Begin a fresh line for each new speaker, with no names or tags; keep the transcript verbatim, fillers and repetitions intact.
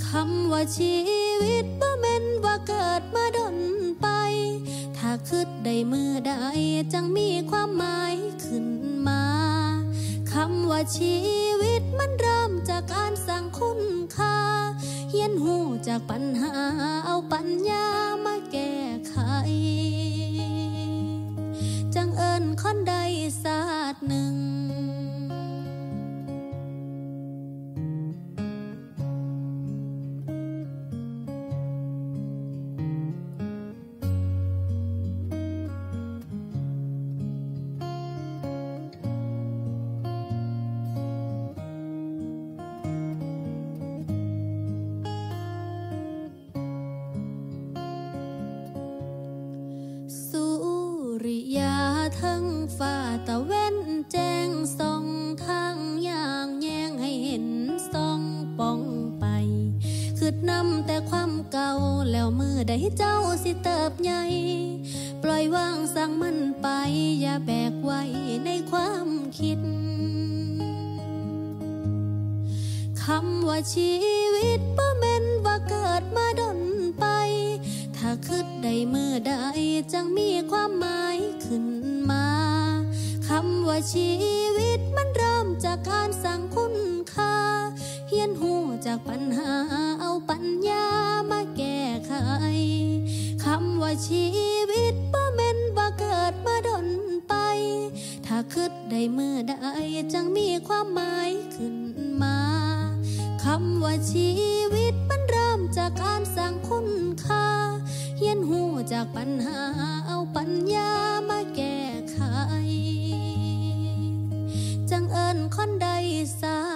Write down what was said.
คำว่าชีวิตบ่แม่นว่าเกิดมาดนไปถ้าคิดได้มือใดจังมีความหมายขึ้นมาคำว่าชีวิตมันเริ่มจากการสร้างคุณค่าเฮียนหูจากปัญหาเอาปัญญามาแก้ไขจังเอิ้นคนใดศาสตร์หนึ่งริยาทั้งฟ้าตะเว้นแจ้งส่องทางอย่างแยงให้เห็นส่องป้องไปคืดนำแต่ความเก่าแล้วมือใดเจ้าสิเติบใหญ่ปล่อยวางสั่งมันไปอย่าแบกไว้ในความคิดคำว่าชีวิตบ่แม่นว่าเกิดมาดนไปถ้าคิดได้มือใดจังมีความหมายขึ้นมาคำว่าชีวิตมันเริ่มจากการสร้างคุณค่าเฮียนหูจากปัญหาเอาปัญญามาแก้ไขคำว่าชีวิตบ่แม่นว่าเกิดมาดนไปถ้าคิดได้มือใดจังมีความหมายขึ้นมาคำว่าชีวิตมันเริ่มจากการสร้างคุณค่าเฮียนหูจากปัญหาเอาปัญญามาแก้ไขจังเอิ้นคนใดศา